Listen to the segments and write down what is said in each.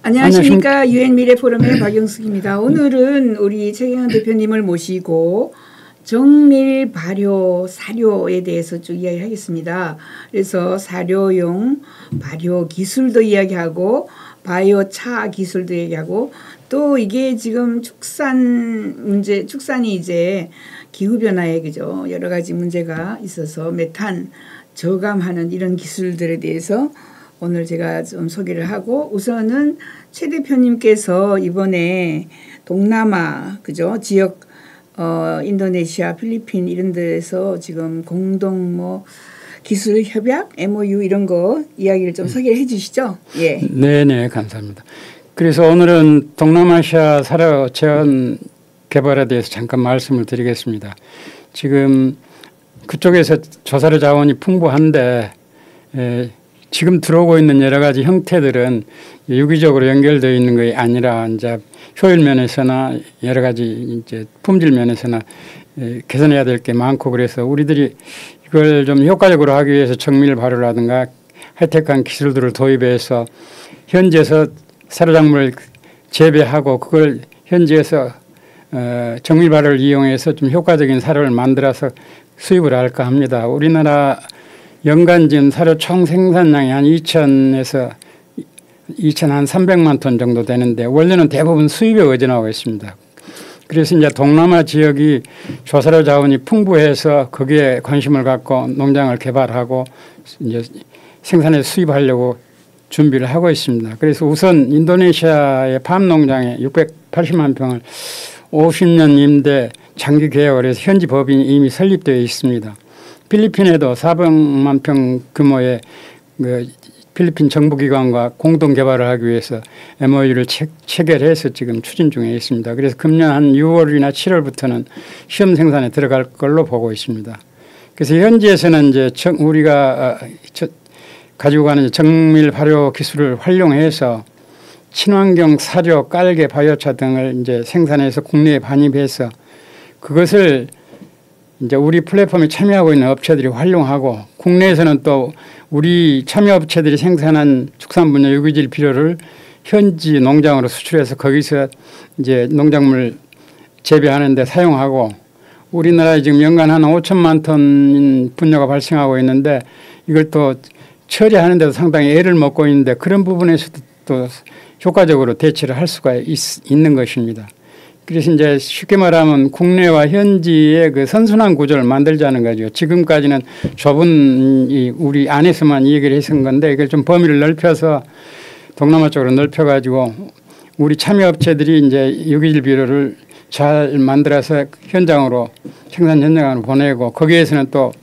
안녕하십니까. 유엔 미래 포럼의 박영숙입니다. 오늘은 우리 최경환 대표님을 모시고 정밀 발효 사료에 대해서 쭉 이야기하겠습니다. 그래서 사료용 발효 기술도 이야기하고 바이오 차 기술도 얘기하고 또 이게 지금 축산이 이제 기후 변화에 그죠 여러 가지 문제가 있어서 메탄 저감하는 이런 기술들에 대해서 오늘 제가 좀 소개를 하고 우선은 최 대표님께서 이번에 동남아 그죠 지역 인도네시아, 필리핀 이런 데서 지금 공동 기술 협약, MOU 이런 거 이야기를 좀 소개를 해 주시죠. 예. 네, 감사합니다. 그래서 오늘은 동남아시아 사료 제한 개발에 대해서 잠깐 말씀을 드리겠습니다. 지금 그쪽에서 저사료 자원이 풍부한데 지금 들어오고 있는 여러 가지 형태들은 유기적으로 연결되어 있는 것이 아니라 이제 효율 면에서나 여러 가지 이제 품질 면에서나 개선해야 될 게 많고 그래서 우리들이 이걸 좀 효과적으로 하기 위해서 정밀 발효라든가 하이테크한 기술들을 도입해서 현지에서 사료작물을 재배하고 그걸 현지에서 정밀 발효를 이용해서 좀 효과적인 사료를 만들어서 수입을 할까 합니다. 우리나라 연간 지금 사료 총 생산량이 한 2,000에서 2,300만 톤 정도 되는데 원래는 대부분 수입에 의존하고 있습니다. 그래서 이제 동남아 지역이 조사료 자원이 풍부해서 거기에 관심을 갖고 농장을 개발하고 이제 생산해서 수입하려고 준비를 하고 있습니다. 그래서 우선 인도네시아의 팜 농장에 680만 평을 50년 임대 장기 계약을 해서 현지 법인이 이미 설립되어 있습니다. 필리핀에도 400만 평 규모의 필리핀 정부기관과 공동 개발을 하기 위해서 MOU를 체결해서 지금 추진 중에 있습니다. 그래서 금년 한 6월이나 7월부터는 시험 생산에 들어갈 걸로 보고 있습니다. 그래서 현지에서는 이제 우리가 가지고 가는 정밀 발효 기술을 활용해서 친환경 사료, 깔개, 바이오차 등을 이제 생산해서 국내에 반입해서 그것을 이제 우리 플랫폼에 참여하고 있는 업체들이 활용하고 국내에서는 또 우리 참여 업체들이 생산한 축산분야 유기질 비료를 현지 농장으로 수출해서 거기서 이제 농작물 재배하는 데 사용하고 우리나라에 지금 연간 한 5천만 ton 분야가 발생하고 있는데 이걸 또 처리하는 데도 상당히 애를 먹고 있는데 그런 부분에서도 또 효과적으로 대처를 할 수가 있는 것입니다. 그래서 이제 쉽게 말하면 국내와 현지의 그 선순환 구조를 만들자는 거죠. 지금까지는 좁은 우리 안에서만 이 얘기를 했은 건데 이걸 좀 범위를 넓혀서 동남아 쪽으로 넓혀가지고 우리 참여업체들이 이제 유기질 비료를 잘 만들어서 현장으로 생산 현장으로 보내고 거기에서는 또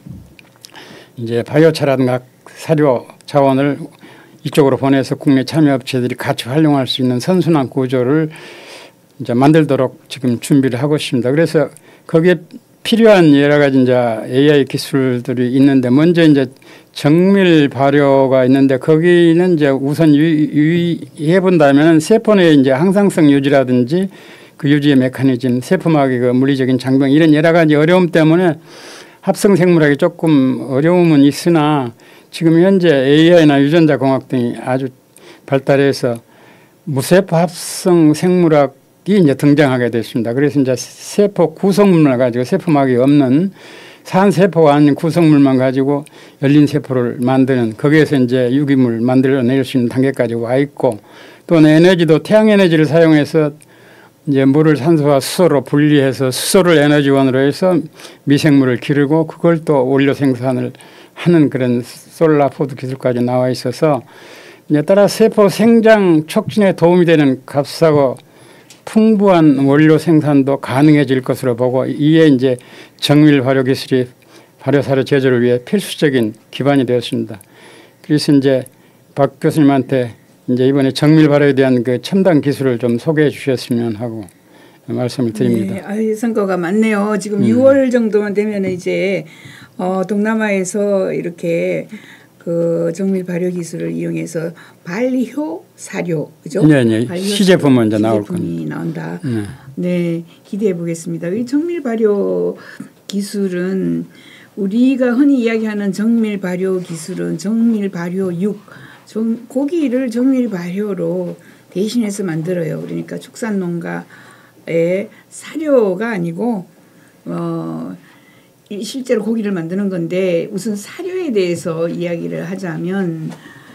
이제 바이오차라든가 사료 자원을 이쪽으로 보내서 국내 참여업체들이 같이 활용할 수 있는 선순환 구조를 이제 만들도록 지금 준비를 하고 있습니다. 그래서 거기에 필요한 여러 가지 이제 AI 기술들이 있는데 먼저 이제 정밀 발효가 있는데 거기는 이제 우선 유의해 본다면 세포 내 이제 항상성 유지라든지 그 유지의 메커니즘, 세포막의 그 물리적인 장벽 이런 여러 가지 어려움 때문에 합성 생물학이 조금 어려움은 있으나 지금 현재 AI나 유전자 공학 등이 아주 발달해서 무세포 합성 생물학 이제 등장하게 됐습니다. 그래서 이제 세포 구성물만 가지고 세포막이 없는 산세포가 아닌 구성물만 가지고 열린 세포를 만드는 거기에서 이제 유기물 만들어낼 수 있는 단계까지 와 있고 또는 에너지도 태양 에너지를 사용해서 이제 물을 산소와 수소로 분리해서 수소를 에너지원으로 해서 미생물을 기르고 그걸 또 원료 생산을 하는 그런 솔라포드 기술까지 나와 있어서 이제 따라 세포 생장 촉진에 도움이 되는 값싸고 풍부한 원료 생산도 가능해질 것으로 보고 이에 이제 정밀 발효 기술이 발효 사료 제조를 위해 필수적인 기반이 되었습니다. 그래서 이제 박 교수님한테 이제 이번에 정밀 발효에 대한 그 첨단 기술을 좀 소개해 주셨으면 하고 말씀을 드립니다. 네, 성과가 많네요. 지금 6월 정도만 되면 이제 동남아에서 이렇게 그 정밀 발효 기술을 이용해서 발효 사료, 그죠? 네. 시제품은 이제 나올 겁니다. 나온다. 네, 기대해 보겠습니다. 이 정밀 발효 기술은 우리가 흔히 이야기하는 정밀 발효 기술은 정밀 발효육, 고기를 정밀 발효로 대신해서 만들어요. 그러니까 축산농가의 사료가 아니고 실제로 고기를 만드는 건데 우선 사료에 대해서 이야기를 하자면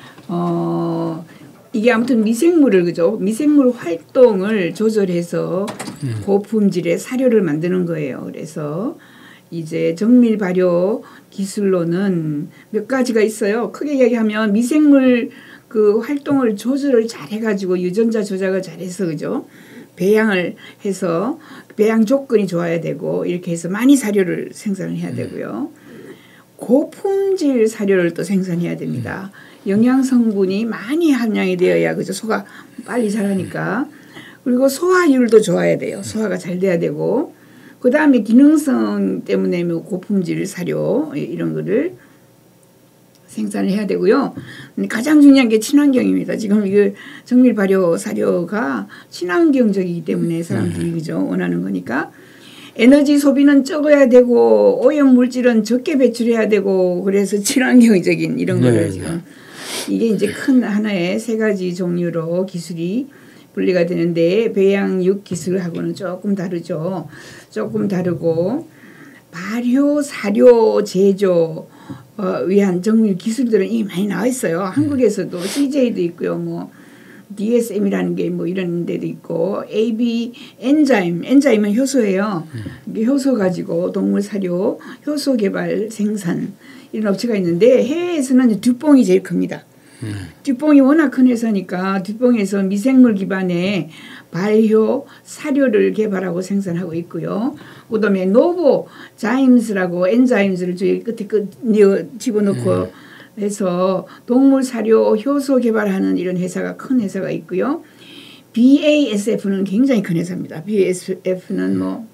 이게 아무튼 미생물을 그죠? 미생물 활동을 조절해서 고품질의 사료를 만드는 거예요. 그래서 이제 정밀 발효 기술로는 몇 가지가 있어요. 크게 이야기하면 미생물 그 활동을 조절을 잘해가지고 유전자 조작을 잘해서 그죠? 배양을 해서 배양 조건이 좋아야 되고 이렇게 해서 많이 사료를 생산을 해야 되고요. 고품질 사료를 또 생산해야 됩니다. 영양 성분이 많이 함량이 되어야 그죠? 소가 빨리 자라니까. 그리고 소화율도 좋아야 돼요. 소화가 잘 돼야 되고. 그다음에 기능성 때문에 고품질 사료 이런 거를 생산을 해야 되고요. 가장 중요한 게 친환경입니다. 지금 이 정밀 발효 사료가 친환경적이기 때문에 사람들이 그죠? 원하는 거니까. 에너지 소비는 적어야 되고 오염 물질은 적게 배출해야 되고 그래서 친환경적인 이런 거를 지금 이게 이제 큰 하나의 세 가지 종류로 기술이 분리가 되는데 배양육 기술하고는 조금 다르죠. 조금 다르고 발효 사료 제조 위한 정밀 기술들은 이미 많이 나와 있어요. 한국에서도 CJ도 있고요. 뭐 DSM이라는 게 뭐 이런 데도 있고 AB 엔자임은 효소예요. 이게 효소 가지고 동물 사료 효소 개발 생산 이런 업체가 있는데 해외에서는 듀뽕이 제일 큽니다. 듀뽕이 워낙 큰 회사니까 듀뽕에서 미생물 기반의 발효 사료를 개발하고 생산하고 있고요. 그다음에 노보 자임스라고 엔자임즈를 저희 끝에 집어넣고 해서 동물 사료 효소 개발하는 이런 회사가 큰 회사가 있고요. BASF는 굉장히 큰 회사입니다. BASF는 뭐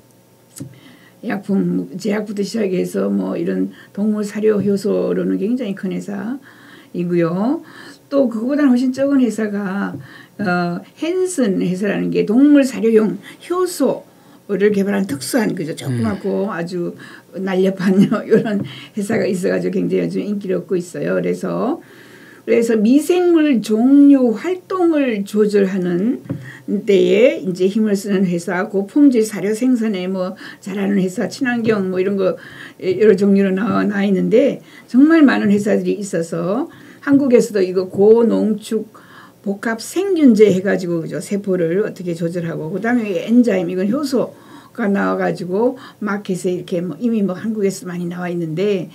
약품 제약부터 시작해서 뭐 이런 동물 사료 효소로는 굉장히 큰 회사이고요. 또 그거보다는 훨씬 적은 회사가 헨슨 회사라는 게 동물 사료용 효소를 개발한 특수한 그죠 조그맣고 아주 날렵한 이런 회사가 있어가지고 굉장히 요즘 인기를 얻고 있어요. 그래서 미생물 종류 활동을 조절하는 데에 이제 힘을 쓰는 회사, 고품질 사료 생산에 뭐 잘하는 회사, 친환경 뭐 이런 거 여러 종류로 나와 있는데 정말 많은 회사들이 있어서 한국에서도 이거 고농축 복합 생균제 해가지고 그죠 세포를 어떻게 조절하고 그다음에 엔자임 이건 효소가 나와가지고 마켓에 이렇게 뭐 이미 뭐 한국에서 많이 나와 있는데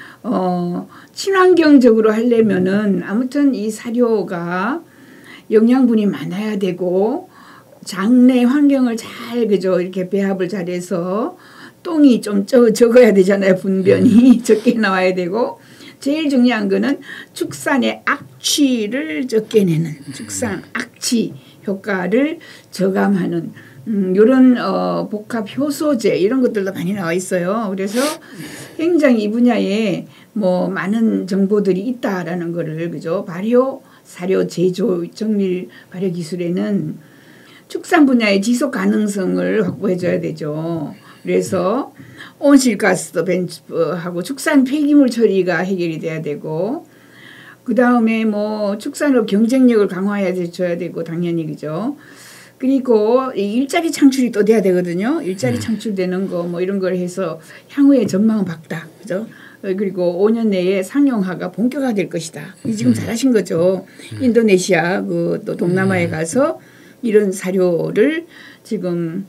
친환경적으로 하려면은 아무튼 이 사료가 영양분이 많아야 되고 장내 환경을 잘 그죠 이렇게 배합을 잘해서 똥이 좀 적어야 되잖아요. 분변이 적게 나와야 되고 제일 중요한 거는 축산의 악취를 적게 내는 축산 악취 효과를 저감하는 이런 복합 효소제 이런 것들도 많이 나와 있어요. 그래서 굉장히 이 분야에 뭐 많은 정보들이 있다라는 거를 그죠 발효 사료 제조 정밀 발효 기술에는 축산 분야의 지속 가능성을 확보해 줘야 되죠. 그래서 온실가스도 벤치하고 축산 폐기물 처리가 해결이 돼야 되고 그다음에 뭐 축산업 경쟁력을 강화해야 줘야 되고 당연히 그죠. 그리고 일자리 창출이 또 돼야 되거든요. 일자리 창출되는 거 뭐 이런 걸 해서 향후의 전망은 밝다. 그죠? 그리고 5년 내에 상용화가 본격화될 것이다. 지금 잘하신 거죠. 인도네시아 또 동남아에 가서 이런 사료를 지금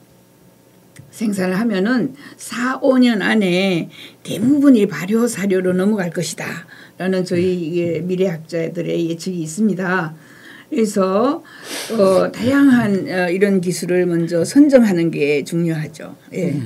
생산을 하면은 4, 5년 안에 대부분이 발효 사료로 넘어갈 것이다. 라는 저희 미래학자들의 예측이 있습니다. 그래서 다양한 이런 기술을 먼저 선점하는 게 중요하죠. 예.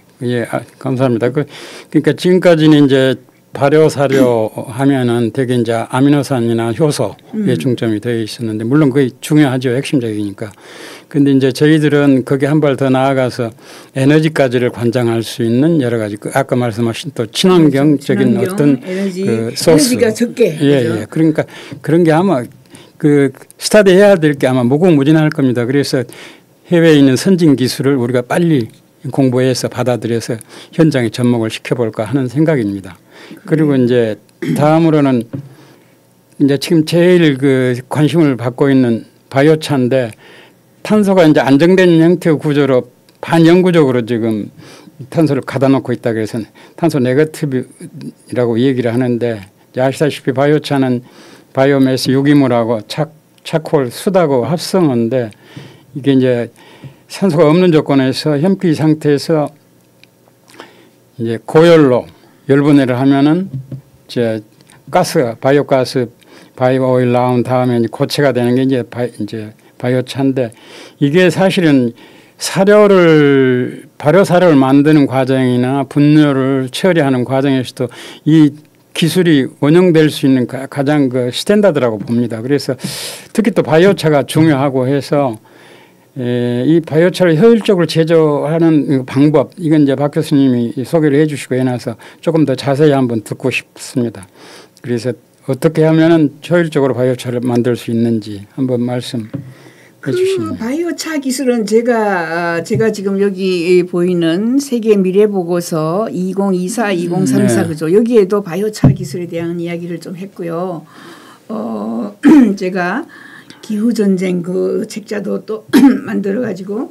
감사합니다. 그러니까 지금까지는 이제 발효 사료 하면은 되게 이제 아미노산이나 효소에 중점이 되어 있었는데 물론 그게 중요하죠. 핵심적이니까. 근데 이제 저희들은 거기 한 발 더 나아가서 에너지까지를 관장할 수 있는 여러 가지 아까 말씀하신 또 친환경적인 어떤 그 소스. 에너지가 적게. 예. 그러니까 그런 게 아마 그 스타디 해야 될 게 아마 무궁무진할 겁니다. 그래서 해외에 있는 선진 기술을 우리가 빨리 공부해서 받아들여서 현장에 접목을 시켜볼까 하는 생각입니다. 그리고 이제 다음으로는 이제 지금 제일 그 관심을 받고 있는 바이오차인데 탄소가 이제 안정된 형태의 구조로 반영구적으로 지금 탄소를 가다 놓고 있다 그래서 탄소 네거티브라고 얘기를 하는데 아시다시피 바이오차는 바이오매스 유기물하고 차콜 숯하고 합성인데 이게 이제 산소가 없는 조건에서 현피 상태에서 이제 고열로 열분해를 하면은 이제 가스 바이오가스 바이오 오일 나온 다음에 이제 고체가 되는 게 이제 바이오차인데 이게 사실은 발효 사료를 만드는 과정이나 분뇨를 처리하는 과정에서도 이 기술이 원용될 수 있는 가장 그 스탠다드라고 봅니다. 그래서 특히 또 바이오차가 중요하고 해서 이 바이오차를 효율적으로 제조하는 방법 이건 이제 박 교수님이 소개를 해 주시고 해놔서 조금 더 자세히 한번 듣고 싶습니다. 그래서 어떻게 하면은 효율적으로 바이오차를 만들 수 있는지 한번 말씀해 주시면. 그 바이오차 기술은 제가 지금 여기 보이는 세계 미래 보고서 2024, 2034 네. 그죠? 여기에도 바이오차 기술에 대한 이야기를 좀 했고요. 제가 기후 전쟁 그 책자도 또 만들어 가지고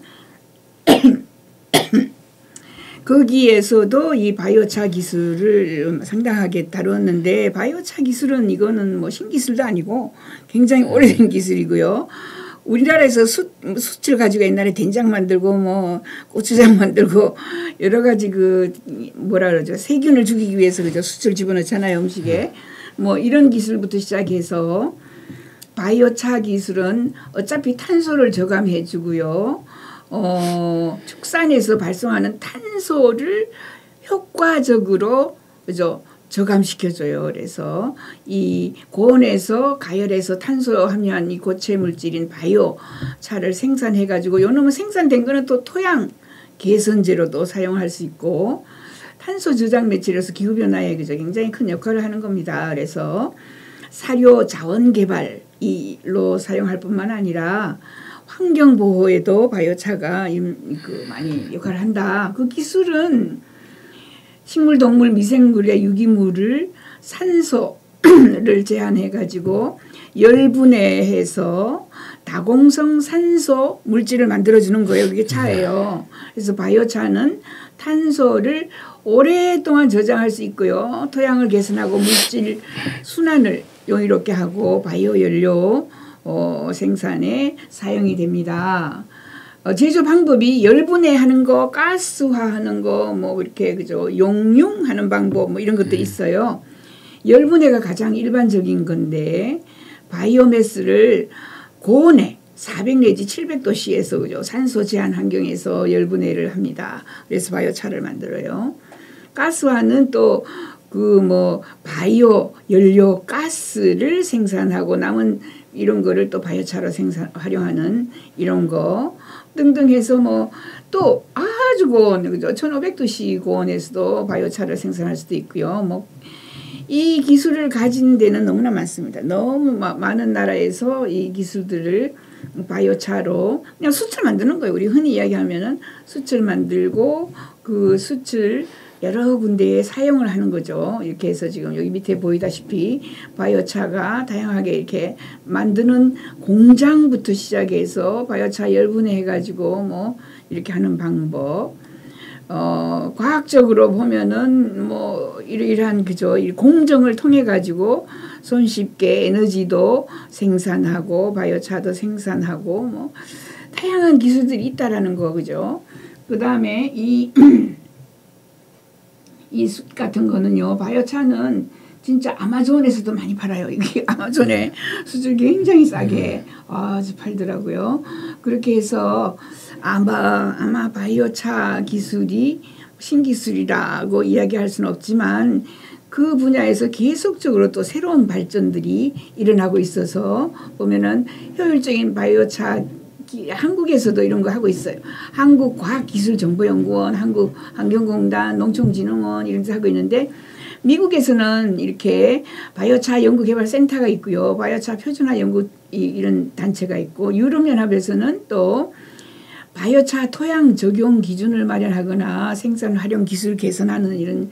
거기에서도 이 바이오차 기술을 상당하게 다뤘는데 바이오차 기술은 이거는 뭐 신기술도 아니고 굉장히 오래된 기술이고요. 우리나라에서 숯을 가지고 옛날에 된장 만들고 뭐 고추장 만들고 여러 가지 그 뭐라 그러죠 세균을 죽이기 위해서 그죠 숯을 집어넣잖아요 음식에 뭐 이런 기술부터 시작해서 바이오차 기술은 어차피 탄소를 저감해 주고요. 축산에서 발생하는 탄소를 효과적으로 그죠 저감시켜줘요. 그래서 이 고온에서 가열해서 탄소 함유한 이 고체 물질인 바이오차를 생산해가지고 요놈은 생산된 거는 또 토양 개선제로도 사용할 수 있고 탄소 저장 매체로서 기후 변화에 그죠 굉장히 큰 역할을 하는 겁니다. 그래서 사료 자원 개발로 사용할 뿐만 아니라 환경 보호에도 바이오차가 많이 역할을 한다. 그 기술은 식물, 동물, 미생물의 유기물을 산소를 제한해 가지고 열분해해서 다공성 산소 물질을 만들어주는 거예요. 그게 차예요. 그래서 바이오차는 탄소를 오랫동안 저장할 수 있고요. 토양을 개선하고 물질 순환을 용이롭게 하고 바이오 연료 생산에 사용이 됩니다. 제조 방법이 열분해하는 거, 가스화하는 거, 뭐 이렇게 그죠, 용융하는 방법 뭐 이런 것도 있어요. 열분해가 가장 일반적인 건데 바이오매스를 고온에 400 내지 700도씨에서 그죠 산소 제한 환경에서 열분해를 합니다. 그래서 바이오차를 만들어요. 가스화는 또 그 뭐 바이오 연료 가스를 생산하고 남은 이런 거를 또 바이오차로 활용하는 이런 거 등등 해서 뭐 또 아주 고온 그죠 1500도씨 고온에서도 바이오차를 생산할 수도 있고요. 뭐 이 기술을 가진 데는 너무나 많습니다. 너무 많은 나라에서 이 기술들을 바이오차로 그냥 숯을 만드는 거예요. 우리 흔히 이야기하면은 숯을 만들고 그 숯을 여러 군데에 사용을 하는 거죠. 이렇게 해서 지금 여기 밑에 보이다시피 바이오차가 다양하게 이렇게 만드는 공장부터 시작해서 바이오차 열분해 해가지고 뭐 이렇게 하는 방법. 과학적으로 보면은 뭐 이러한 그죠 이 공정을 통해 가지고 손쉽게 에너지도 생산하고 바이오차도 생산하고 뭐 다양한 기술들이 있다라는 거 그죠. 그 다음에 이 숯 같은 거는요 바이오차는 진짜 아마존에서도 많이 팔아요. 이게 아마존에 숯을 굉장히 싸게 아주 팔더라고요. 그렇게 해서 아마 바이오차 기술이 신기술이라고 이야기할 수는 없지만 그 분야에서 계속적으로 또 새로운 발전들이 일어나고 있어서 보면은 효율적인 바이오차 한국에서도 이런 거 하고 있어요. 한국과학기술정보연구원, 한국환경공단, 농촌진흥원 이런 데 하고 있는데 미국에서는 이렇게 바이오차 연구개발센터가 있고요. 바이오차 표준화 연구 이런 단체가 있고 유럽연합에서는 또 바이오차 토양 적용 기준을 마련하거나 생산 활용 기술 개선하는 이런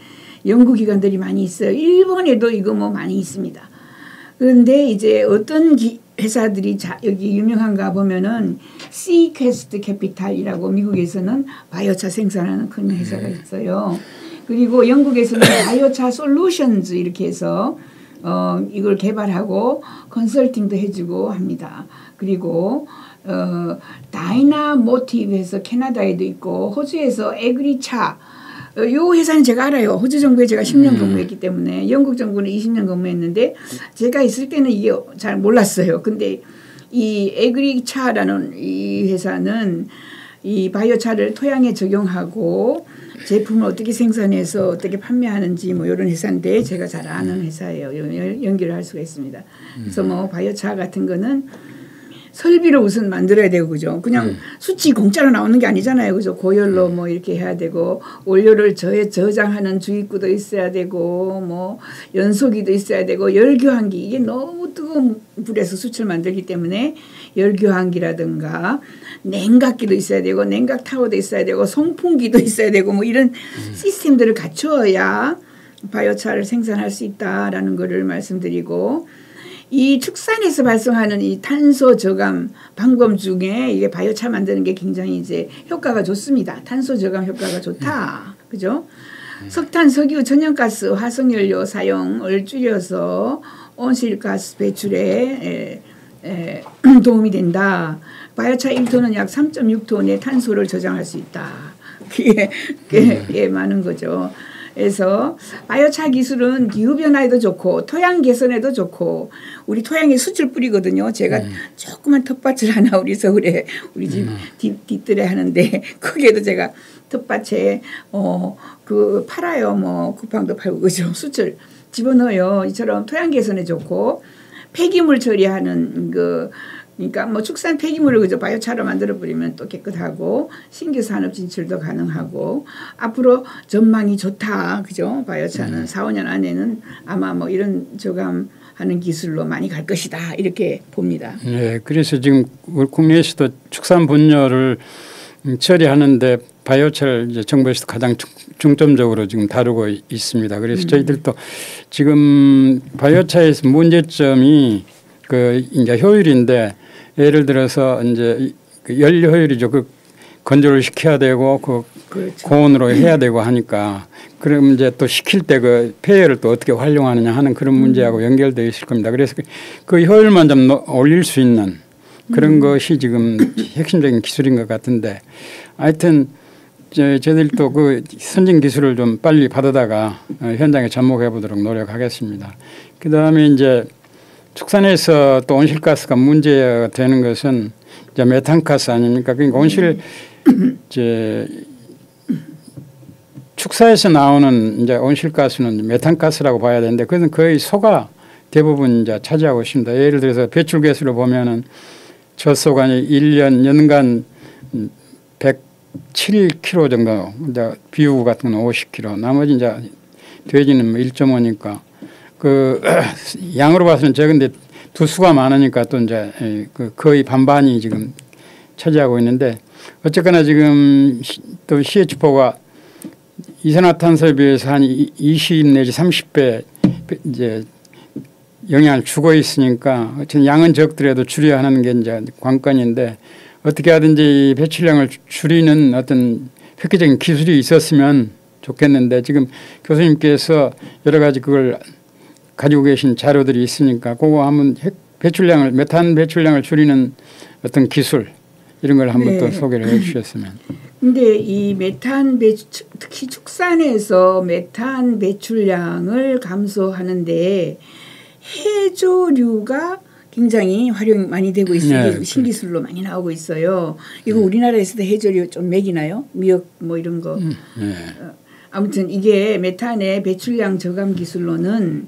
연구기관들이 많이 있어요. 일본에도 이거 뭐 많이 있습니다. 그런데 이제 어떤 회사들이 여기 유명한가 보면은 시퀘스트 캐피탈이라고 미국에서는 바이오차 생산하는 큰 회사가 있어요. 그리고 영국에서는 바이오차 솔루션즈 이렇게 해서 이걸 개발하고 컨설팅도 해주고 합니다. 그리고 다이나모티브에서 캐나다에도 있고 호주에서 에그리차 요 회사는 제가 알아요. 호주 정부에 제가 10년 근무했기 때문에 영국 정부는 20년 근무했는데 제가 있을 때는 이게 잘 몰랐어요. 근데 이 에그리차라는 이 회사는 이 바이오차를 토양에 적용하고 제품을 어떻게 생산해서 어떻게 판매하는지 뭐 이런 회사인데 제가 잘 아는 회사예요. 연결을 할 수가 있습니다. 그래서 뭐 바이오차 같은 거는 설비를 우선 만들어야 되고 그죠. 그냥 수치 공짜로 나오는 게 아니잖아요. 그죠. 고열로 뭐 이렇게 해야 되고 원료를 저장하는 주입구도 있어야 되고 뭐 연소기도 있어야 되고 열교환기 이게 너무 뜨거운 불에서 수치를 만들기 때문에 열교환기라든가 냉각기도 있어야 되고 냉각 타워도 있어야 되고 송풍기도 있어야 되고 뭐 이런 시스템들을 갖추어야 바이오차를 생산할 수 있다라는 거를 말씀드리고 이 축산에서 발생하는 이 탄소 저감 방법 중에 이게 바이오차 만드는 게 굉장히 이제 효과가 좋습니다. 탄소 저감 효과가 좋다. 그죠? 석탄, 석유, 천연가스, 화석연료 사용을 줄여서 온실가스 배출에 도움이 된다. 바이오차 1톤은 약 3.6톤의 탄소를 저장할 수 있다. 그게 많은 거죠. 그래서 바이오차 기술은 기후변화에도 좋고 토양 개선에도 좋고 우리 토양에 숯을 뿌리거든요. 제가 조그만 텃밭을 하나 우리 서울에 우리 집 뒷뜰에 하는데 거기에도 제가 텃밭에 그 팔아요. 뭐 쿠팡도 팔고 그죠. 숯을 집어넣어요. 이처럼 토양 개선에 좋고 폐기물 처리하는 그러니까 뭐 축산 폐기물을 그저 바이오차로 만들어 버리면 또 깨끗하고 신규 산업 진출도 가능하고 앞으로 전망이 좋다. 그죠? 바이오차는 4, 5년 안에는 아마 뭐 이런 저감하는 기술로 많이 갈 것이다. 이렇게 봅니다. 네, 그래서 지금 우리 국내에서도 축산 분뇨를 처리하는데 바이오차를 이제 정부에서 가장 중점적으로 지금 다루고 있습니다. 그래서 저희들도 지금 바이오차에서 문제점이 그 이제 효율인데 예를 들어서 이제 그 연료 효율이죠. 그 건조를 시켜야 되고 그 그렇죠. 고온으로 해야 되고 하니까 그럼 이제 또 시킬 때 그 폐열을 또 어떻게 활용하느냐 하는 그런 문제하고 연결되어 있을 겁니다. 그래서 그 효율만 좀 올릴 수 있는 그런 것이 지금 핵심적인 기술인 것 같은데 하여튼 저희들도 그 선진 기술을 좀 빨리 받아다가 현장에 접목해 보도록 노력하겠습니다. 그 다음에 이제 축산에서 또 온실가스가 문제가 되는 것은 이제 메탄가스 아닙니까? 그러니까 온실 이제 축사에서 나오는 이제 온실가스는 메탄가스라고 봐야 되는데 그것은 거의 소가 대부분 이제 차지하고 있습니다. 예를 들어서 배출가스로 보면은 젖소가 1년 연간 107kg 정도, 이제 비우 같은 건 50kg, 나머지 이제 돼지는 뭐 1.5니까. 그 양으로 봐서는 적은데 두수가 많으니까 또 이제 그 거의 반반이 지금 차지하고 있는데 어쨌거나 지금 또 CH4가 이산화탄소에 비해서 한 20 내지 30배 이제 영향을 주고 있으니까 어쨌든 양은 적더라도 줄여야 하는 게 이제 관건인데 어떻게 하든지 이 배출량을 줄이는 어떤 획기적인 기술이 있었으면 좋겠는데 지금 교수님께서 여러 가지 그걸 가지고 계신 자료들이 있으니까 그거 한번 배출량을 메탄 배출량을 줄이는 어떤 기술 이런 걸 한번 또 소개를 해 주셨으면. 근데 이 메탄 특히 축산에서 메탄 배출량을 감소하는데 해조류가 굉장히 활용이 많이 되고 있어요. 신기술로 많이 나오고 있어요. 이거 우리나라에서도 해조류 좀 먹이나요? 미역 뭐 이런 거. 아무튼 이게 메탄의 배출량 저감 기술로는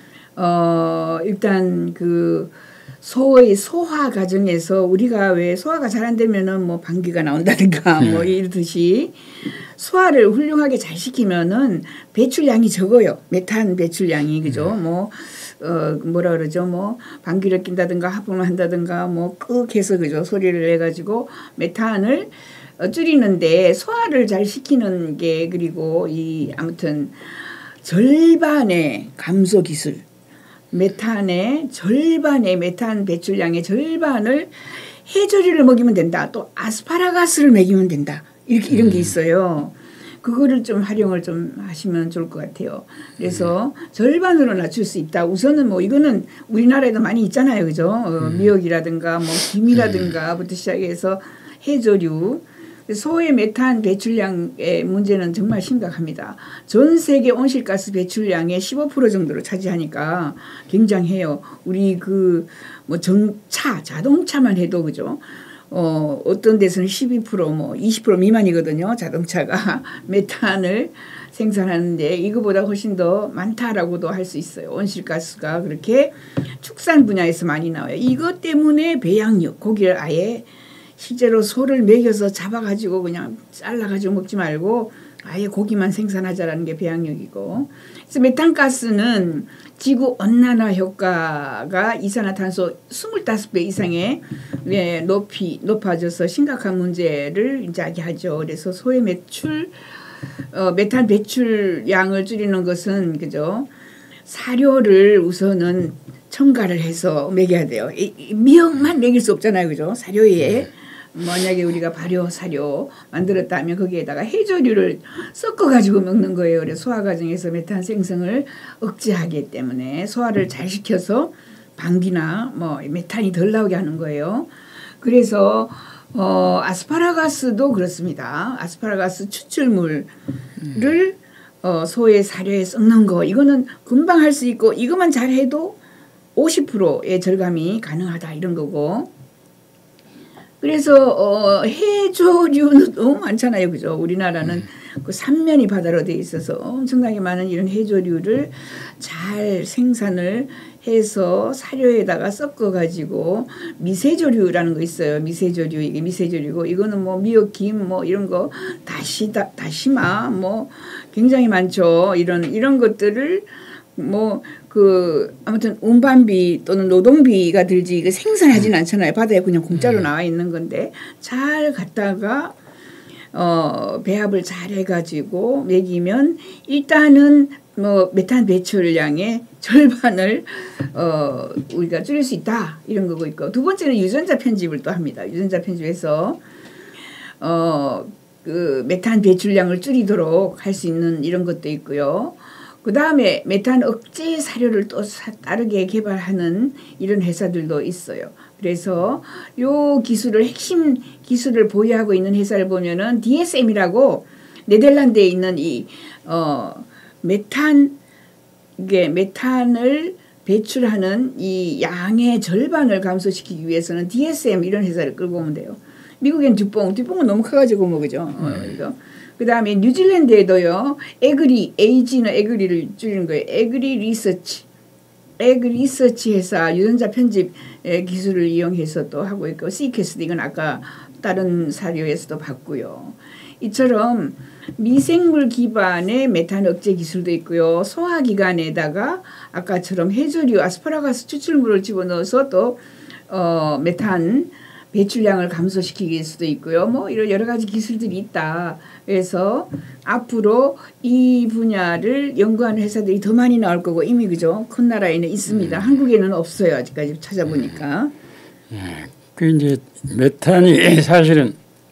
일단 그 소의 소화 과정에서 우리가 왜 소화가 잘 안 되면은 뭐 방귀가 나온다든가 뭐 이러듯이 소화를 훌륭하게 잘 시키면은 배출량이 적어요. 메탄 배출량이 그죠? 뭐 뭐라 그러죠? 뭐 방귀를 낀다든가 하품을 한다든가 뭐 끄해서 그죠? 소리를 내 가지고 메탄을 줄이는데 소화를 잘 시키는 게 그리고 이 아무튼 절반의 감소 기술. 메탄의 절반의 메탄 배출량의 절반을 해조류를 먹이면 된다. 또 아스파라가스를 먹이면 된다. 이렇게 이런 게 있어요. 그거를 좀 활용을 좀 하시면 좋을 것 같아요. 그래서 절반으로 낮출 수 있다. 우선은 뭐 이거는 우리나라에도 많이 있잖아요. 그죠? 미역이라든가 뭐 김이라든가부터 시작해서 해조류. 소의 메탄 배출량의 문제는 정말 심각합니다. 전 세계 온실가스 배출량의 15% 정도를 차지하니까 굉장해요. 우리 그 뭐 자동차만 해도 그죠? 어떤 데서는 12% 뭐 20% 미만이거든요. 자동차가 메탄을 생산하는데 이거보다 훨씬 더 많다라고도 할 수 있어요. 온실가스가 그렇게 축산 분야에서 많이 나와요. 이것 때문에 배양육, 고기를 아예 실제로 소를 먹여서 잡아가지고 그냥 잘라가지고 먹지 말고 아예 고기만 생산하자라는 게 배양육이고. 그래서 메탄가스는 지구 온난화 효과가 이산화탄소 25배 이상의 높아져서 심각한 문제를 이야기하죠. 그래서 소의 메탄 배출량을 줄이는 것은 그죠? 사료를 우선은 첨가를 해서 먹여야 돼요. 미역만 먹일 수 없잖아요, 그죠? 사료에. 만약에 우리가 발효 사료 만들었다면 거기에다가 해조류를 섞어가지고 먹는 거예요. 그래서 소화 과정에서 메탄 생성을 억제하기 때문에 소화를 잘 시켜서 방귀나 뭐 메탄이 덜 나오게 하는 거예요. 그래서 아스파라가스도 그렇습니다. 아스파라가스 추출물을 소의 사료에 섞는 거 이거는 금방 할 수 있고 이것만 잘해도 50%의 절감이 가능하다 이런 거고. 그래서 해조류는 너무 많잖아요, 그죠? 우리나라는 그 삼면이 바다로 돼 있어서 엄청나게 많은 이런 해조류를 잘 생산을 해서 사료에다가 섞어가지고 미세조류라는 거 있어요. 미세조류 이게 미세조류고 이거는 뭐 미역, 김 뭐 이런 거 다시마 뭐 굉장히 많죠. 이런 것들을 뭐 아무튼 운반비 또는 노동비가 들지 이거 생산하지는 않잖아요. 바다에 그냥 공짜로 나와 있는 건데 잘 갖다가 배합을 잘 해가지고 먹이면 일단은 뭐 메탄 배출량의 절반을 우리가 줄일 수 있다 이런 거고 있고 두 번째는 유전자 편집을 또 합니다. 유전자 편집해서 그 메탄 배출량을 줄이도록 할 수 있는 이런 것도 있고요. 그 다음에 메탄 억제 사료를 또 다르게 개발하는 이런 회사들도 있어요. 그래서 요 기술을 핵심 기술을 보유하고 있는 회사를 보면은 DSM이라고 네덜란드에 있는 이 메탄을 배출하는 이 양의 절반을 감소시키기 위해서는 DSM 이런 회사를 끌고 오면 돼요. 미국엔 듀뽕은 너무 커가지고 뭐 그죠. 그 다음에 뉴질랜드에도요, AG는 에그리를 줄이는 거예요. 에그리 리서치 회사 유전자 편집 기술을 이용해서 또 하고 있고, 시퀘스도 이건 아까 다른 사료에서도 봤고요. 이처럼 미생물 기반의 메탄 억제 기술도 있고요. 소화기관에다가 아까처럼 해조류, 아스파라가스 추출물을 집어넣어서 또 메탄 배출량을 감소시키기 수도 있고요. 뭐 이런 여러 가지 기술들이 있다. 그래서 앞으로 이 분야를 연구하는 회사들이 더 많이 나올 거고 이미 그죠? 큰 나라에는 있습니다. 한국에는 없어요. 아직까지 찾아보니까. 그 이제 메탄이 사실은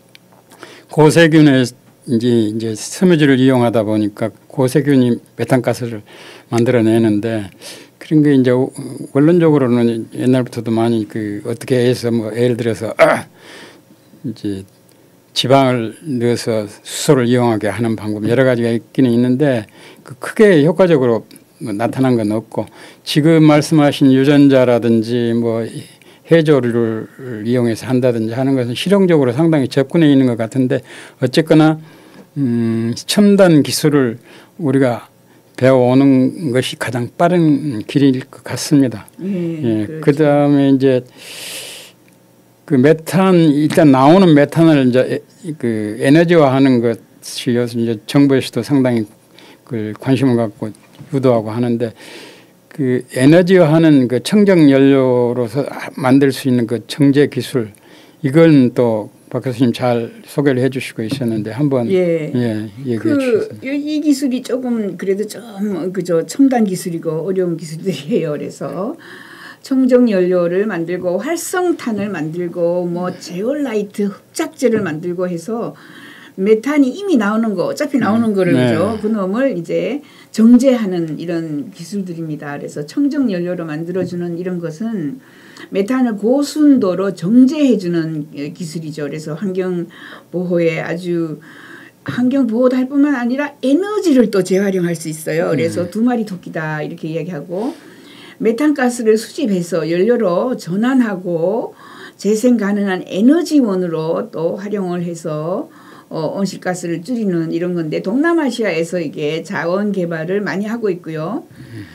고세균의 이제 섬유질을 이용하다 보니까 고세균이 메탄가스를 만들어내는데 그런 게 이제 원론적으로는 옛날부터도 많이 어떻게 해서 뭐 예를 들어서 이제 지방을 넣어서 수소를 이용하게 하는 방법 여러 가지가 있기는 있는데 크게 효과적으로 나타난 건 없고 지금 말씀하신 유전자라든지 뭐 해조류를 이용해서 한다든지 하는 것은 실용적으로 상당히 접근해 있는 것 같은데 어쨌거나 첨단 기술을 우리가 배워오는 것이 가장 빠른 길일 것 같습니다. 그렇죠. 그다음에 이제 그 메탄 일단 나오는 메탄을 이제 그 에너지화하는 것이 이제 정부에서도 상당히 그 관심을 갖고 유도하고 하는데 그 에너지화하는 그 청정 연료로서 만들 수 있는 그 정제 기술 이건 또 박 교수님 잘 소개를 해주시고 있었는데 한번 얘기해 주시죠. 이 기술이 조금 그래도 좀 그저 첨단 기술이고 어려운 기술들이에요. 그래서 청정 연료를 만들고 활성탄을 만들고 뭐 제올라이트 흡착제를 만들고 해서 메탄이 이미 나오는 거 어차피 나오는 거를 그죠. 그 놈을 이제 정제하는 이런 기술들입니다. 그래서 청정 연료로 만들어주는 이런 것은 메탄을 고순도로 정제해주는 기술이죠. 그래서 환경 보호에 아주 환경 보호도 할 뿐만 아니라 에너지를 또 재활용할 수 있어요. 그래서 두 마리 토끼다 이렇게 이야기하고 메탄가스를 수집해서 연료로 전환하고 재생 가능한 에너지원으로 또 활용을 해서 온실가스를 줄이는 이런 건데 동남아시아에서 이게 자원 개발을 많이 하고 있고요.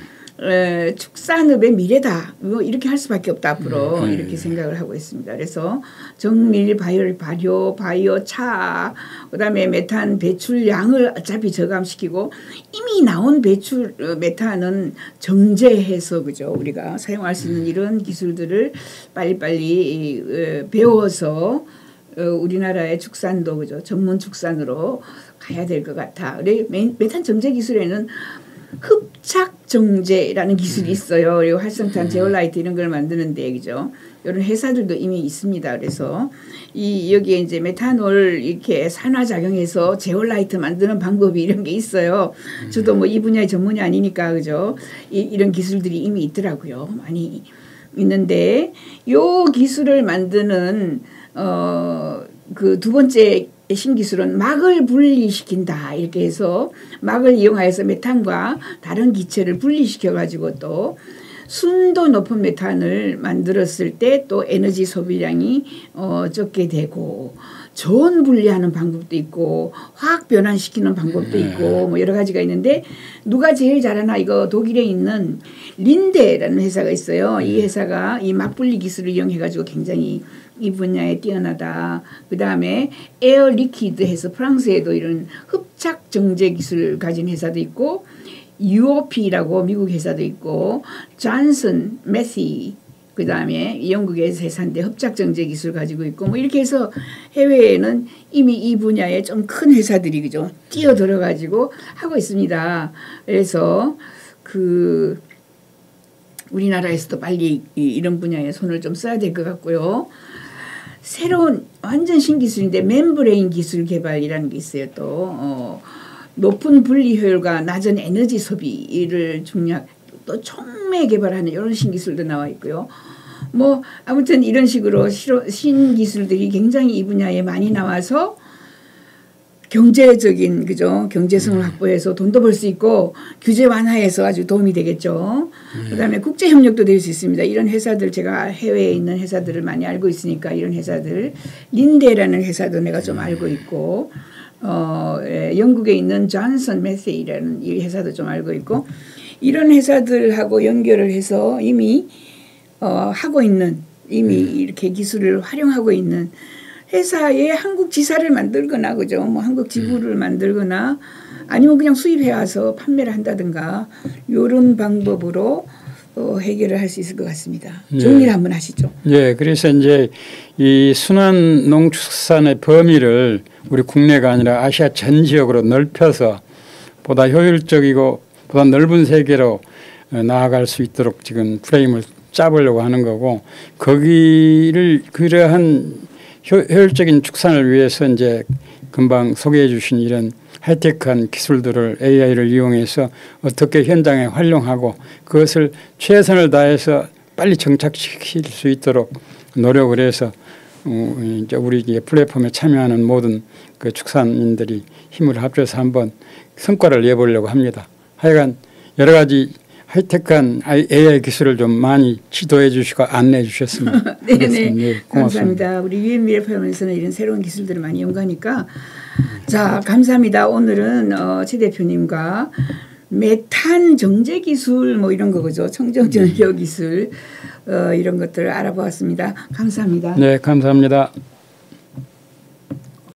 축산업의 미래다. 뭐 이렇게 할 수밖에 없다 앞으로 이렇게 생각을 하고 있습니다. 그래서 정밀 발효, 바이오 차, 그다음에 메탄 배출량을 어차피 저감시키고 이미 나온 배출 메탄은 정제해서 그죠 우리가 사용할 수 있는 이런 기술들을 빨리빨리 배워서 우리나라의 축산도 그죠 전문 축산으로 가야 될 것 같아. 메탄 정제 기술에는 흡착 정제라는 기술이 있어요. 그리고 활성탄, 제올라이트 이런 걸 만드는데 그죠. 이런 회사들도 이미 있습니다. 그래서 여기에 이제 메탄올 이렇게 산화작용해서 제올라이트 만드는 방법이 이런 게 있어요. 저도 뭐 이 분야의 전문이 아니니까 그죠. 이런 기술들이 이미 있더라고요. 많이 있는데 요 기술을 만드는 그 두 번째 신기술은 막을 분리시킨다 이렇게 해서 막을 이용하여서 메탄과 다른 기체를 분리시켜 가지고 또 순도 높은 메탄을 만들었을 때 또 에너지 소비량이 적게 되고 저온 분리하는 방법도 있고 화학 변환시키는 방법도 있고 뭐 여러 가지가 있는데 누가 제일 잘하나 이거 독일에 있는 린데라는 회사가 있어요. 이 회사가 이 막분리 기술을 이용해 가지고 굉장히 이 분야에 뛰어나다. 그다음에 에어 리퀴드 해서 프랑스에도 이런 흡착 정제 기술을 가진 회사도 있고 UOP라고 미국 회사도 있고 존슨 매시 그다음에 영국의 회사인데 흡착 정제 기술 가지고 있고 뭐 이렇게 해서 해외에는 이미 이 분야에 좀 큰 회사들이 그죠 뛰어들어 가지고 하고 있습니다. 그래서 그 우리나라에서도 빨리 이런 분야에 손을 좀 써야 될 것 같고요. 새로운 완전 신기술인데 멤브레인 기술 개발이라는 게 있어요. 또 높은 분리 효율과 낮은 에너지 소비를 중요한 또 촉매 개발하는 이런 신기술도 나와 있고요. 뭐 아무튼 이런 식으로 신기술들이 굉장히 이 분야에 많이 나와서 경제적인 그죠 경제성을 확보해서 돈도 벌 수 있고 규제 완화해서 아주 도움이 되겠죠. 그다음에 국제 협력도 될 수 있습니다. 이런 회사들 제가 해외에 있는 회사들을 많이 알고 있으니까 이런 회사들 린데라는 회사도 내가 좀 알고 있고 영국에 있는 존슨 매세이라는 이 회사도 좀 알고 있고 이런 회사들하고 연결을 해서 이미 하고 있는 이미 이렇게 기술을 활용하고 있는 회사에 한국 지사를 만들거나 그죠 뭐 한국 지부를 만들거나 아니면 그냥 수입해 와서 판매를 한다든가 이런 방법으로 해결을 할 수 있을 것 같습니다. 정리를 한번 하시죠. 예, 그래서 이제 이 순환 농축산의 범위를 우리 국내가 아니라 아시아 전 지역으로 넓혀서 보다 효율적이고 보다 넓은 세계로 나아갈 수 있도록 지금 프레임을 짜보려고 하는 거고 거기를 그러한 효율적인 축산을 위해서 이제 금방 소개해 주신 이런 하이테크한 기술들을 AI를 이용해서 어떻게 현장에 활용하고 그것을 최선을 다해서 빨리 정착시킬 수 있도록 노력을 해서 이제 우리 플랫폼에 참여하는 모든 그 축산인들이 힘을 합쳐서 한번 성과를 내보려고 합니다. 하여간 여러 가지 하이테크한 AI 기술을 좀 많이 지도해 주시고 안내해 주셨습니다. 네네. 네, 감사합니다. 우리 유엔미래 포럼에서는 이런 새로운 기술들을 많이 연구하니까 자 감사합니다. 오늘은 최 대표님과 메탄 정제 기술 뭐 이런 거 그죠. 청정 연료 기술 이런 것들을 알아보았습니다. 감사합니다. 네, 감사합니다.